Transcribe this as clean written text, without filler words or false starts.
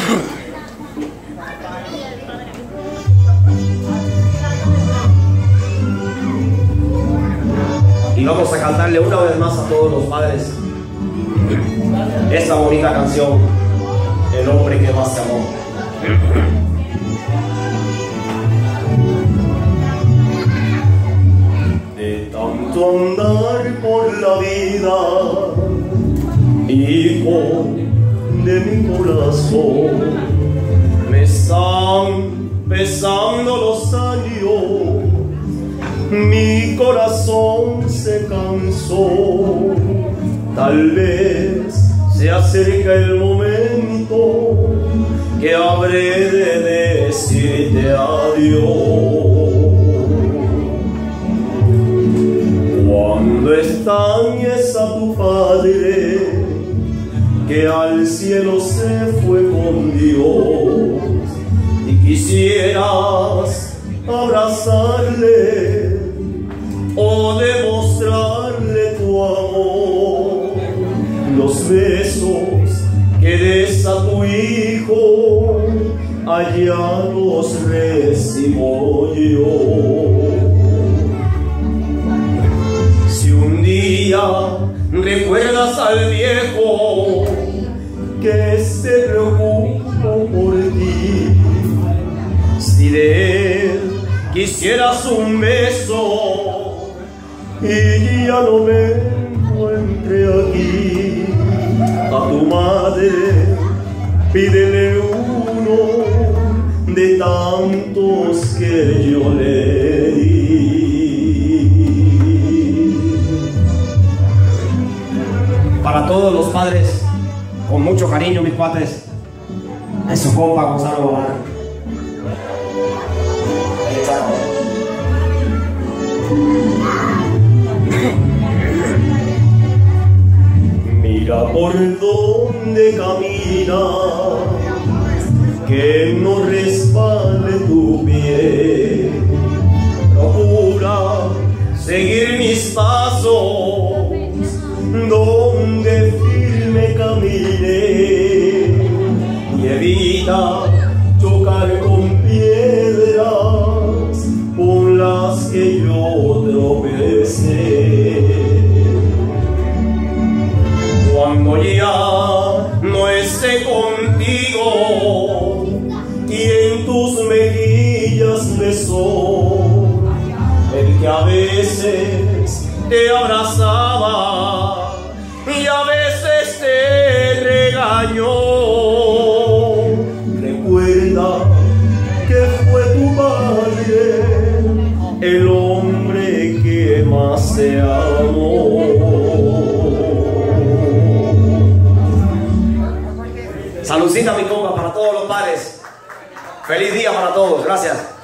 Y vamos a cantarle una vez más a todos los padres esta bonita canción, El hombre que más te amó. De tanto andar por la vida, hijo de mi corazón, me están pesando los años, mi corazón se cansó. Tal vez se acerca el momento que habré de decirte adiós. Cuando extrañes a tu padre, que al cielo se fue con Dios, y quisieras abrazarle o demostrarle tu amor, los besos que des a tu hijo, allá los recibo yo. Si un día recuerdas al viejo que se preocupó por ti, si de él quisieras un beso y ya no me encuentre aquí, a tu madre pídele uno de tantos que yo le di. Para todos los padres, con mucho cariño, mis cuates, es su compa Gonzalo Balar. Mira por donde camina, que no resbale tu pie. Procura seguir mis pasos, donde firme camine, y evita chocar con piedras con las que yo tropecé. Cuando ya no esté contigo y en tus mejillas besó el que a veces te abrazaba y a veces te regañó, recuerda que fue tu padre el hombre que más te amó. Saludcita, mi compa, para todos los padres. Feliz día para todos. Gracias.